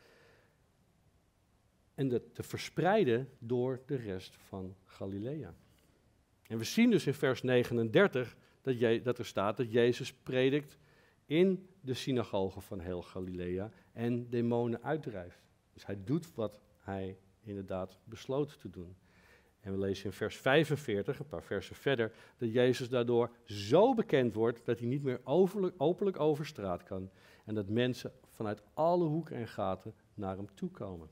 en dat te verspreiden door de rest van Galilea. En we zien dus in vers 39 dat er staat dat Jezus predikt in de synagogen van heel Galilea en demonen uitdrijft. Dus hij doet wat hij inderdaad besloot te doen. En we lezen in vers 45, een paar versen verder, dat Jezus daardoor zo bekend wordt dat hij niet meer openlijk over straat kan. En dat mensen vanuit alle hoeken en gaten naar hem toe komen.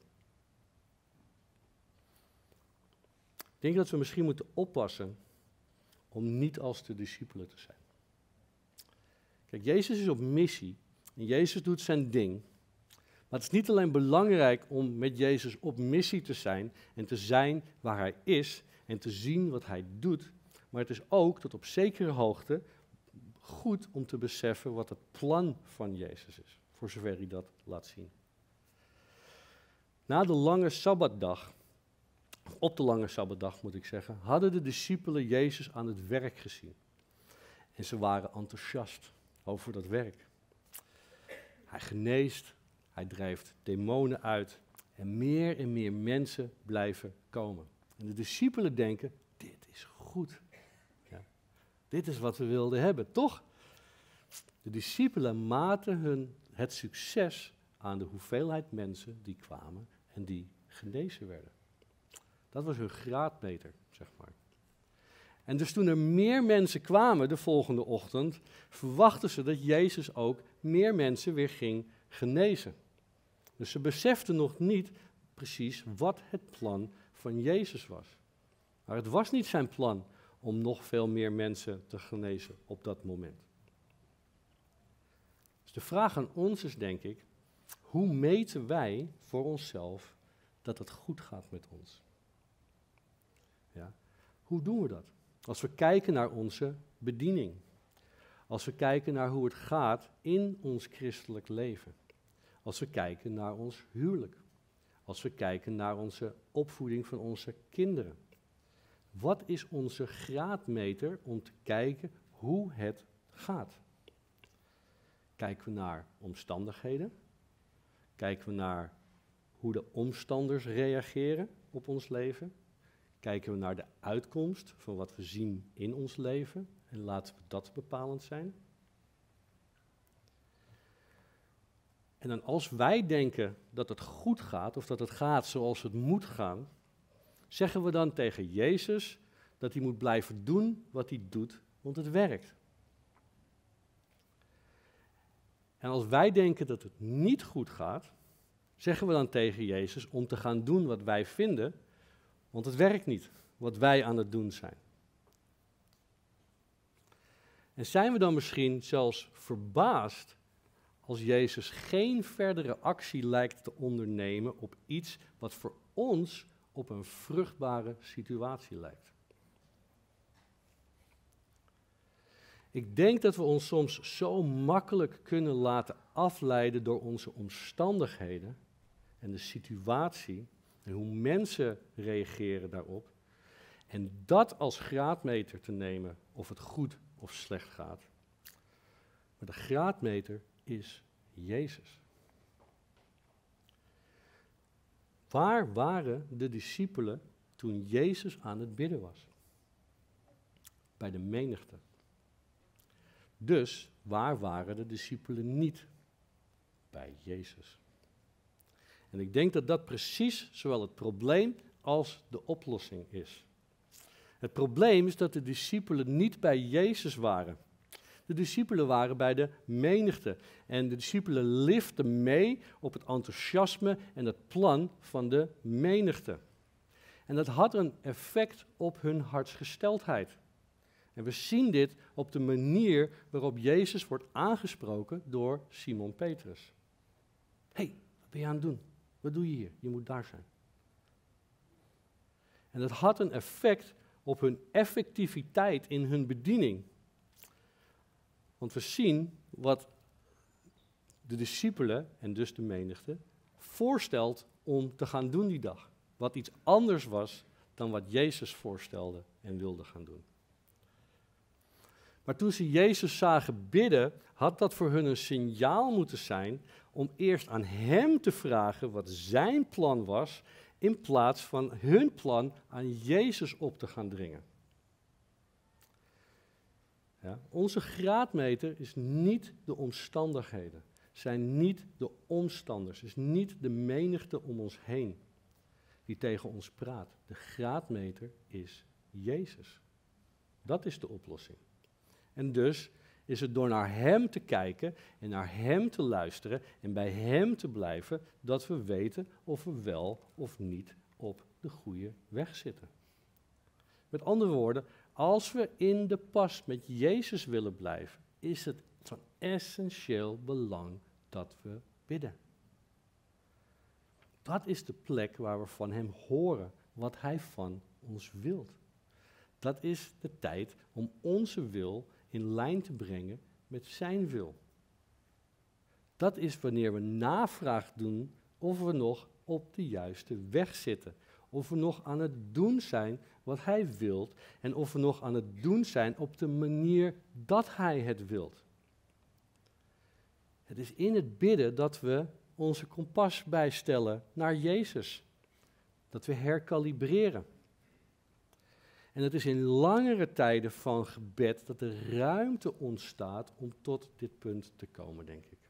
Ik denk dat we misschien moeten oppassen om niet als de discipelen te zijn. Kijk, Jezus is op missie en Jezus doet zijn ding. Maar het is niet alleen belangrijk om met Jezus op missie te zijn en te zijn waar hij is en te zien wat hij doet. Maar het is ook tot op zekere hoogte goed om te beseffen wat het plan van Jezus is, voor zover hij dat laat zien. Na de lange Sabbatdag, op de lange Sabbatdag moet ik zeggen, hadden de discipelen Jezus aan het werk gezien. En ze waren enthousiast over dat werk. Hij geneest, hij drijft demonen uit en meer mensen blijven komen. En de discipelen denken, dit is goed. Ja, dit is wat we wilden hebben, toch? De discipelen maten het succes aan de hoeveelheid mensen die kwamen en die genezen werden. Dat was hun graadmeter, zeg maar. En dus toen er meer mensen kwamen de volgende ochtend, verwachten ze dat Jezus ook meer mensen weer ging genezen. Dus ze beseften nog niet precies wat het plan van Jezus was. Maar het was niet zijn plan om nog veel meer mensen te genezen op dat moment. Dus de vraag aan ons is, denk ik, hoe meten wij voor onszelf dat het goed gaat met ons? Ja, hoe doen we dat? Als we kijken naar onze bediening. Als we kijken naar hoe het gaat in ons christelijk leven. Als we kijken naar ons huwelijk. Als we kijken naar onze opvoeding van onze kinderen. Wat is onze graadmeter om te kijken hoe het gaat? Kijken we naar omstandigheden? Kijken we naar hoe de omstanders reageren op ons leven? Kijken we naar de uitkomst van wat we zien in ons leven? En laten we dat bepalend zijn. En dan als wij denken dat het goed gaat, of dat het gaat zoals het moet gaan, zeggen we dan tegen Jezus dat hij moet blijven doen wat hij doet, want het werkt. En als wij denken dat het niet goed gaat, zeggen we dan tegen Jezus om te gaan doen wat wij vinden, want het werkt niet, wat wij aan het doen zijn. En zijn we dan misschien zelfs verbaasd als Jezus geen verdere actie lijkt te ondernemen op iets wat voor ons op een vruchtbare situatie lijkt? Ik denk dat we ons soms zo makkelijk kunnen laten afleiden door onze omstandigheden en de situatie en hoe mensen reageren daarop. En dat als graadmeter te nemen of het goed of slecht gaat. Maar de graadmeter is Jezus. Waar waren de discipelen toen Jezus aan het bidden was? Bij de menigte. Dus waar waren de discipelen niet? Bij Jezus. En ik denk dat dat precies zowel het probleem als de oplossing is. Het probleem is dat de discipelen niet bij Jezus waren. De discipelen waren bij de menigte. En de discipelen liften mee op het enthousiasme en het plan van de menigte. En dat had een effect op hun hartsgesteldheid. En we zien dit op de manier waarop Jezus wordt aangesproken door Simon Petrus. Hé, wat ben je aan het doen? Wat doe je hier? Je moet daar zijn. En dat had een effect op hun effectiviteit in hun bediening. Want we zien wat de discipelen, en dus de menigte, voorstelt om te gaan doen die dag. Wat iets anders was dan wat Jezus voorstelde en wilde gaan doen. Maar toen ze Jezus zagen bidden, had dat voor hun een signaal moeten zijn om eerst aan hem te vragen wat zijn plan was, in plaats van hun plan aan Jezus op te gaan dringen. Ja, onze graadmeter is niet de omstandigheden, zijn niet de omstanders, is niet de menigte om ons heen die tegen ons praat. De graadmeter is Jezus. Dat is de oplossing. En dus is het door naar hem te kijken en naar hem te luisteren en bij hem te blijven, dat we weten of we wel of niet op de goede weg zitten. Met andere woorden, als we in de pas met Jezus willen blijven, is het van essentieel belang dat we bidden. Dat is de plek waar we van hem horen wat hij van ons wilt. Dat is de tijd om onze wil in lijn te brengen met zijn wil. Dat is wanneer we navraag doen of we nog op de juiste weg zitten. Of we nog aan het doen zijn wat hij wilt en of we nog aan het doen zijn op de manier dat hij het wilt. Het is in het bidden dat we onze kompas bijstellen naar Jezus. Dat we herkalibreren. En het is in langere tijden van gebed dat er ruimte ontstaat om tot dit punt te komen, denk ik.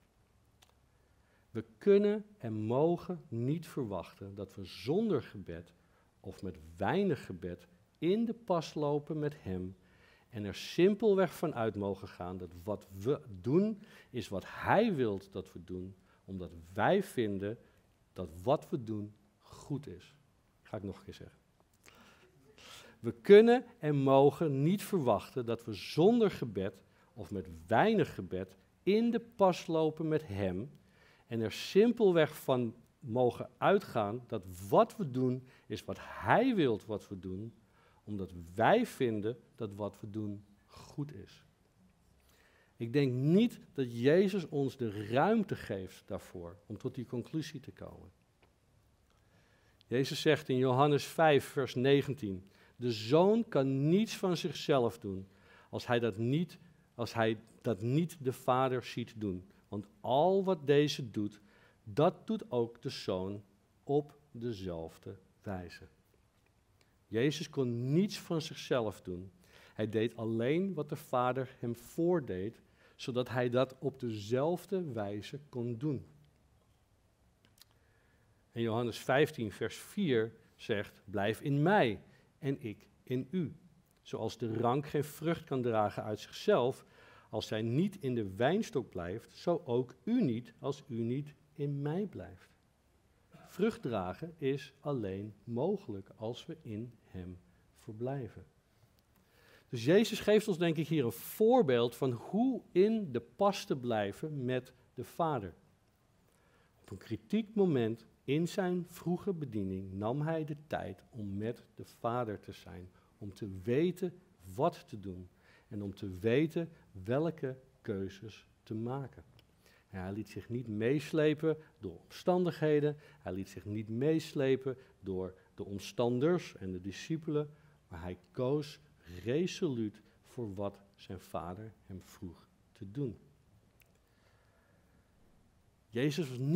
We kunnen en mogen niet verwachten dat we zonder gebed of met weinig gebed in de pas lopen met hem en er simpelweg van uit mogen gaan dat wat we doen is wat hij wilt dat we doen, omdat wij vinden dat wat we doen goed is. Ga ik nog een keer zeggen. We kunnen en mogen niet verwachten dat we zonder gebed of met weinig gebed in de pas lopen met hem en er simpelweg van mogen uitgaan dat wat we doen is wat hij wilt wat we doen, omdat wij vinden dat wat we doen goed is. Ik denk niet dat Jezus ons de ruimte geeft daarvoor om tot die conclusie te komen. Jezus zegt in Johannes 5, vers 19, de zoon kan niets van zichzelf doen als hij dat niet de vader ziet doen. Want al wat deze doet, dat doet ook de zoon op dezelfde wijze. Jezus kon niets van zichzelf doen. Hij deed alleen wat de Vader hem voordeed, zodat hij dat op dezelfde wijze kon doen. En Johannes 15, vers 4 zegt, blijf in mij en ik in u. Zoals de rank geen vrucht kan dragen uit zichzelf, als zij niet in de wijnstok blijft, zo ook u niet, als u niet in mij blijft. Vrucht dragen is alleen mogelijk als we in hem verblijven. Dus Jezus geeft ons denk ik hier een voorbeeld van hoe in de pas te blijven met de Vader. Op een kritiek moment in zijn vroege bediening nam hij de tijd om met de Vader te zijn. Om te weten wat te doen en om te weten welke keuzes te maken. En hij liet zich niet meeslepen door omstandigheden, hij liet zich niet meeslepen door de omstanders en de discipelen, maar hij koos resoluut voor wat zijn Vader hem vroeg te doen. Jezus was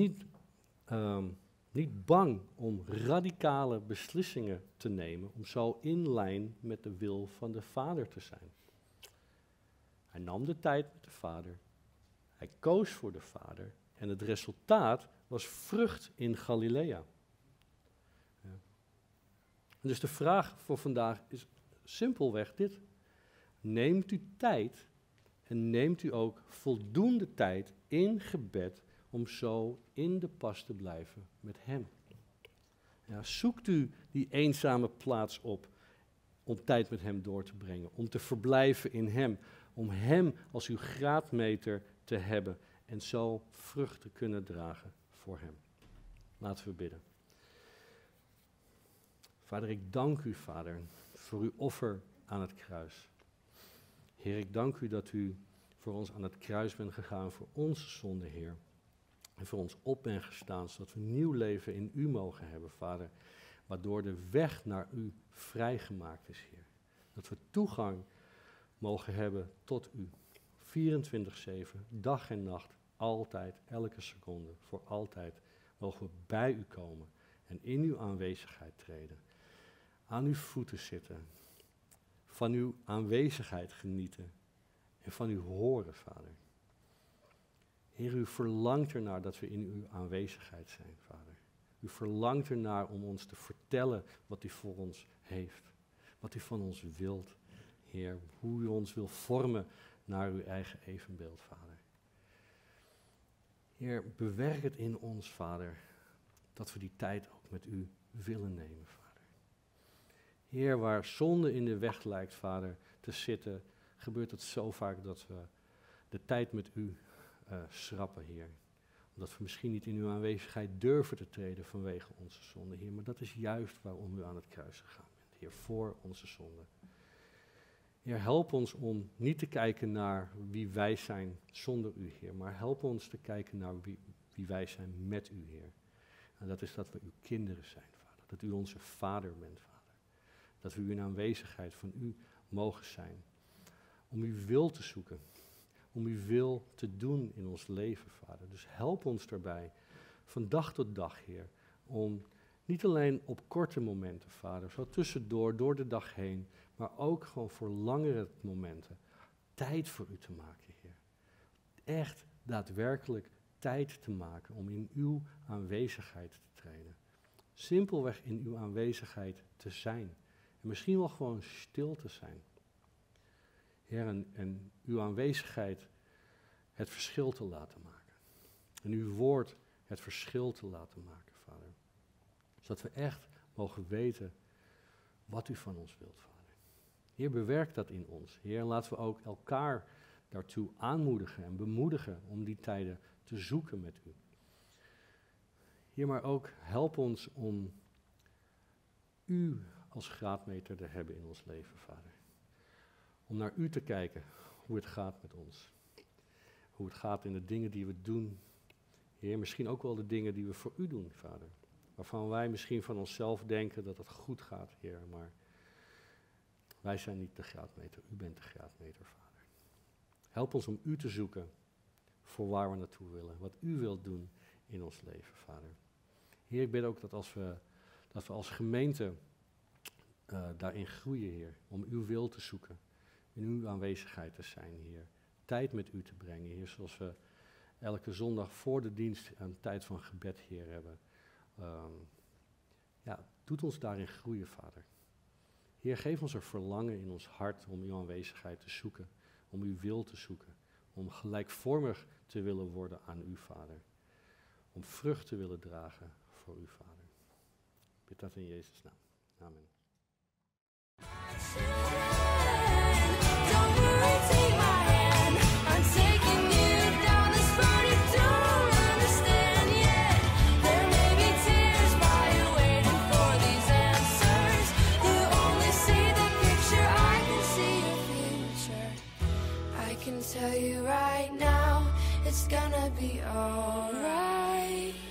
niet bang om radicale beslissingen te nemen, om zo in lijn met de wil van de Vader te zijn. Hij nam de tijd met de Vader, hij koos voor de Vader en het resultaat was vrucht in Galilea. Ja. Dus de vraag voor vandaag is simpelweg dit. Neemt u tijd en neemt u ook voldoende tijd in gebed om zo in de pas te blijven met hem. Ja, zoekt u die eenzame plaats op om tijd met hem door te brengen, om te verblijven in hem, om hem als uw graadmeter te hebben en zo vrucht te kunnen dragen voor hem. Laten we bidden. Vader, ik dank u, Vader, voor uw offer aan het kruis. Heer, ik dank u dat u voor ons aan het kruis bent gegaan voor onze zonde, Heer. En voor ons op bent gestaan, zodat we nieuw leven in u mogen hebben, Vader. Waardoor de weg naar u vrijgemaakt is, Heer. Dat we toegang mogen hebben tot u. 24/7, dag en nacht, altijd, elke seconde, voor altijd mogen we bij u komen en in uw aanwezigheid treden. Aan uw voeten zitten, van uw aanwezigheid genieten en van u horen, Vader. Heer, u verlangt ernaar dat we in uw aanwezigheid zijn, Vader. U verlangt ernaar om ons te vertellen wat u voor ons heeft, wat u van ons wilt, Heer, hoe u ons wil vormen naar uw eigen evenbeeld, Vader. Heer, bewerk het in ons, Vader, dat we die tijd ook met u willen nemen, Vader. Heer, waar zonde in de weg lijkt, Vader, te zitten, gebeurt het zo vaak dat we de tijd met u schrappen, Heer. Omdat we misschien niet in uw aanwezigheid durven te treden vanwege onze zonde, Heer. Maar dat is juist waarom u aan het kruis gegaan bent, Heer, voor onze zonde. Heer, help ons om niet te kijken naar wie wij zijn zonder u, Heer. Maar help ons te kijken naar wie wij zijn met u, Heer. En dat is dat we uw kinderen zijn, Vader. Dat u onze Vader bent, Vader. Dat we u in aanwezigheid van u mogen zijn. Om uw wil te zoeken. Om uw wil te doen in ons leven, Vader. Dus help ons daarbij, van dag tot dag, Heer. Om niet alleen op korte momenten, Vader, zo tussendoor, door de dag heen, maar ook gewoon voor langere momenten, tijd voor u te maken, Heer. Echt daadwerkelijk tijd te maken om in uw aanwezigheid te treden. Simpelweg in uw aanwezigheid te zijn. En misschien wel gewoon stil te zijn. Heer, en uw aanwezigheid het verschil te laten maken. En uw woord het verschil te laten maken, Vader. Zodat we echt mogen weten wat u van ons wilt, Vader. Heer, bewerk dat in ons. Heer, laten we ook elkaar daartoe aanmoedigen en bemoedigen om die tijden te zoeken met u. Heer, maar ook help ons om u als graadmeter te hebben in ons leven, Vader. Om naar u te kijken hoe het gaat met ons. Hoe het gaat in de dingen die we doen. Heer, misschien ook wel de dingen die we voor u doen, Vader. Waarvan wij misschien van onszelf denken dat het goed gaat, Heer. Maar wij zijn niet de graadmeter, u bent de graadmeter, Vader. Help ons om u te zoeken voor waar we naartoe willen. Wat u wilt doen in ons leven, Vader. Heer, ik bid ook dat we als gemeente daarin groeien, Heer. Om uw wil te zoeken. in uw aanwezigheid te zijn, Heer. Tijd met u te brengen, Heer, zoals we elke zondag voor de dienst een tijd van gebed, Heer, hebben. Doet ons daarin groeien, Vader. Heer, geef ons er verlangen in ons hart om uw aanwezigheid te zoeken, om uw wil te zoeken, om gelijkvormig te willen worden aan u, Vader. Om vrucht te willen dragen voor u, Vader. Ik bid dat in Jezus' naam. Amen. Tell you right now, it's gonna be alright.